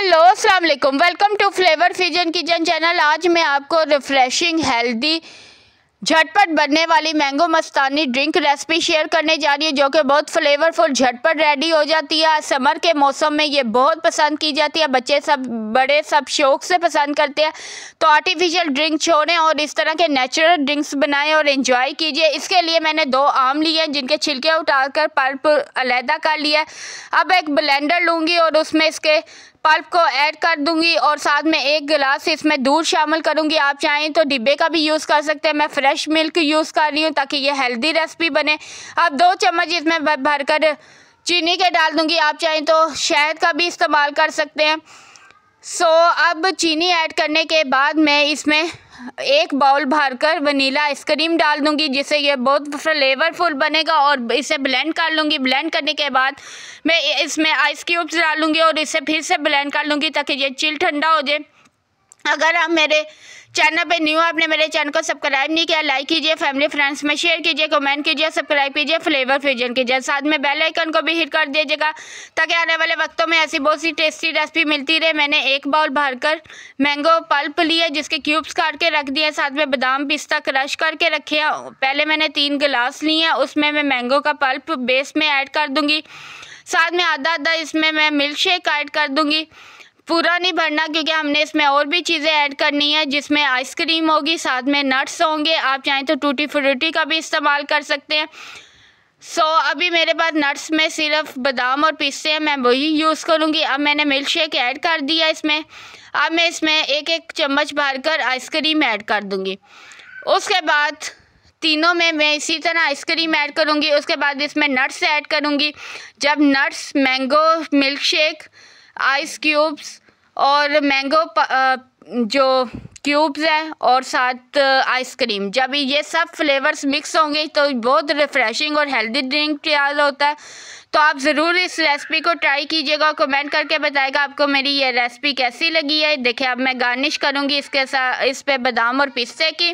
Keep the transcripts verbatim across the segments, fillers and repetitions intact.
Hello अस्सलाम वालेकुम, welcome to Flavour Fusion Kitchen channel. आज मैं आपको रिफ्रेशिंग हेल्दी झटपट बनने वाली mango mastani drink recipe share करने जा रही है, जो कि बहुत फ्लेवरफुल झटपट रेडी हो जाती है। समर के मौसम में ये बहुत पसंद की जाती है, बच्चे सब बड़े सब शौक से पसंद करते हैं। तो आर्टिफिशियल ड्रिंक छोड़ें और इस तरह के नेचुरल ड्रिंक्स बनाएं और एंजॉय कीजिए। इसके लिए मैंने दो आम लिए हैं, जिनके छिलके उतारकर पल्प अलहदा कर लिया। अब एक ब्लेंडर लूँगी और उसमें इसके पल्प को ऐड कर दूंगी और साथ में एक गिलास इसमें दूध शामिल करूंगी। आप चाहें तो डिब्बे का भी यूज़ कर सकते हैं। मैं फ्रेश मिल्क यूज़ कर रही हूँ ताकि ये हेल्दी रेसिपी बने। अब दो चम्मच इसमें भरकर चीनी के डाल दूंगी। आप चाहें तो शहद का भी इस्तेमाल कर सकते हैं। सो अब चीनी ऐड करने के बाद मैं इसमें एक बाउल भरकर वनीला आइसक्रीम डाल दूंगी, जिससे ये बहुत फ्लेवरफुल बनेगा। और इसे ब्लेंड कर लूँगी। ब्लेंड करने के बाद मैं इसमें आइस क्यूब्स डालूँगी और इसे फिर से ब्लेंड कर लूँगी ताकि ये चिल ठंडा हो जाए। अगर आप मेरे चैनल पे न्यू आपने मेरे चैनल को सब्सक्राइब नहीं किया, लाइक कीजिए, फैमिली फ्रेंड्स में शेयर कीजिए, कमेंट कीजिए, सब्सक्राइब कीजिए, फ्लेवर फ्यूजन कीजिए। साथ में बेल आइकन को भी हिट कर दीजिएगा ताकि आने वाले वक्तों में ऐसी बहुत सी टेस्टी रेसिपी मिलती रहे। मैंने एक बाउल भरकर मैंगो पल्प लिया, जिसके क्यूब्स काट के रख दिए। साथ में बादाम पिस्ता क्रश करके रखे हैं। पहले मैंने तीन गिलास लिए हैं, उसमें मैं मैंगो का पल्प बेस में ऐड कर दूँगी। साथ में आधा आधा इसमें मैं मिल्क शेक ऐड कर दूँगी। पूरा नहीं भरना, क्योंकि हमने इसमें और भी चीज़ें ऐड करनी है, जिसमें आइसक्रीम होगी, साथ में नट्स होंगे। आप चाहें तो टूटी फ्रूटी का भी इस्तेमाल कर सकते हैं। सो so, अभी मेरे पास नट्स में सिर्फ बादाम और पिस्ते हैं, मैं वही यूज़ करूँगी। अब मैंने मिल्क शेक ऐड कर दिया इसमें। अब मैं इसमें एक एक चम्मच भरकर आइसक्रीम ऐड कर दूँगी। उसके बाद तीनों में मैं इसी तरह आइसक्रीम ऐड करूँगी। उसके बाद इसमें नट्स ऐड करूँगी। जब nuts, mango milk shake, ice cubes और मैंगो जो क्यूब्स हैं और साथ आइसक्रीम, जब ये सब फ्लेवर्स मिक्स होंगे तो बहुत रिफ़्रेशिंग और हेल्दी ड्रिंक तैयार होता है। तो आप ज़रूर इस रेसिपी को ट्राई कीजिएगा, कमेंट करके बताएगा आपको मेरी ये रेसिपी कैसी लगी है। देखिए, अब मैं गार्निश करूँगी इसके साथ इस पे बादाम और पिस्ते की।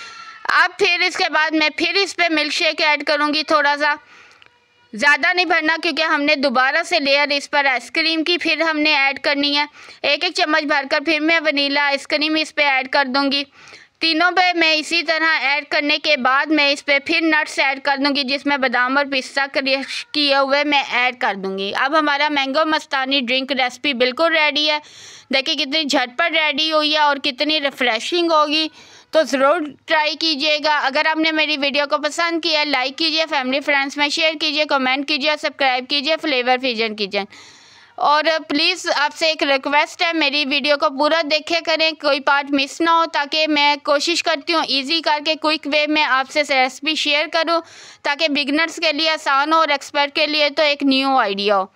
अब फिर इसके बाद मैं फिर इस पर मिल्क शेक ऐड करूँगी। थोड़ा सा ज़्यादा नहीं भरना, क्योंकि हमने दोबारा से लेयर इस पर आइसक्रीम की फिर हमने ऐड करनी है। एक एक चम्मच भरकर फिर मैं वनीला आइसक्रीम इस पर ऐड कर दूंगी। तीनों पे मैं इसी तरह ऐड करने के बाद मैं इस पर फिर नट्स ऐड कर दूंगी, जिसमें बादाम और पिस्ता क्रश किए हुए मैं ऐड कर दूंगी। अब हमारा मैंगो मस्तानी ड्रिंक रेसिपी बिल्कुल रेडी है। देखिए कितनी झटपट रेडी हुई है और कितनी रिफ़्रेशिंग होगी। तो ज़रूर ट्राई कीजिएगा। अगर आपने मेरी वीडियो को पसंद किया, लाइक कीजिए, फैमिली फ्रेंड्स में शेयर कीजिए, कमेंट कीजिए, सब्सक्राइब कीजिए फ्लेवर फ्यूजन किचन। और प्लीज़ आपसे एक रिक्वेस्ट है, मेरी वीडियो को पूरा देखे करें, कोई पार्ट मिस ना हो, ताकि मैं कोशिश करती हूँ इजी करके क्विक वे में आपसे रेसिपी शेयर करूँ, ताकि बिगनर्स के लिए आसान हो और एक्सपर्ट के लिए तो एक न्यू आइडिया हो।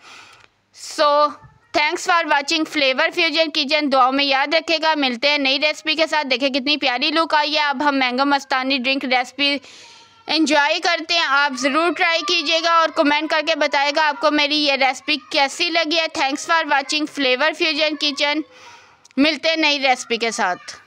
So thanks for watching Flavour Fusion Kitchen. दुआओं में याद रखेगा। मिलते हैं नई रेसिपी के साथ। देखें कितनी प्यारी लुक आई है। अब हम mango mastani drink recipe enjoy करते हैं। आप ज़रूर ट्राई कीजिएगा और कमेंट करके बताएगा आपको मेरी ये रेसिपी कैसी लगी है। Thanks for watching Flavour Fusion Kitchen. मिलते हैं नई रेसिपी के साथ।